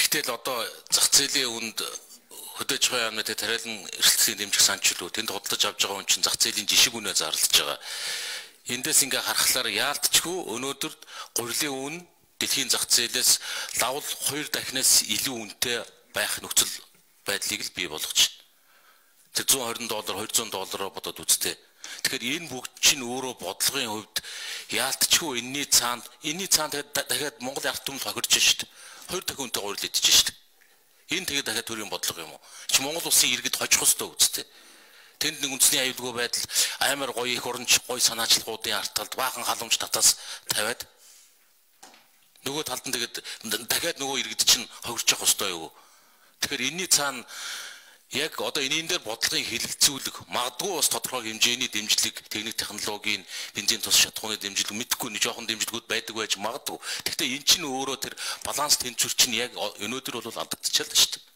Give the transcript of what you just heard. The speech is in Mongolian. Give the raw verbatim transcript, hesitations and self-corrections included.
Тэгтэл одоо зах зээлийн үнд хөдөөж байгаа юмнууд тариалан эрсдлийн дэмжих санчлуу тэнд худалдаж авч байгаа хүн чинь зах зээлийн жишг үнэ зарлаж байгаа. Эндээс ингээ харахаар яалтчгүй өнөөдөр гурилын үн дэлхийн зах зээлээс лавл хоёр дахинаас илүү үнэтэй байх нөхцөл байдлыг л бий болгож байна. Тэр зуун хорин доллар двухсот доллараар бодоод үзтээ. Тэгэхээр энэ бүгд чинь өөрөө бодлогын хувьд яалтчгүй энэний цаанд энэний цаанд дахиад Монгол ард түмэл хохирч шít. Хоёр дахин үнэтэй гурил идэж шít. Энэ тэгээд дахиад төрийн бодлого юм уу? Чи Монгол улсын иргэд хожих хөстэй үсттэй. Тэнд нэг үндэсний аюулгүй байдал амар гоё их оронч гоё санаачлагуудын ард талд баахан халамж татаас тавиад нөгөө талд нь тэгээд дахиад нөгөө иргэд чинь хохирч явах хөстэй юу? Тэгэхээр энэний цаана яг одоо энэний дээр бодлогын хэлэлцүүлэг магадгүй бас тодорхой хэмжээний дэмжлэг техник технологийн бензин тус шатхууны дэмжлэг мэдхгүй нэг жоохон дэмжлэгүүд байдаг байж магадгүй. Гэхдээ эн чинь өөрөө тэр баланс тэнцвэр чинь яг өнөөдөр бол алдагдчихлаа шүү дээ.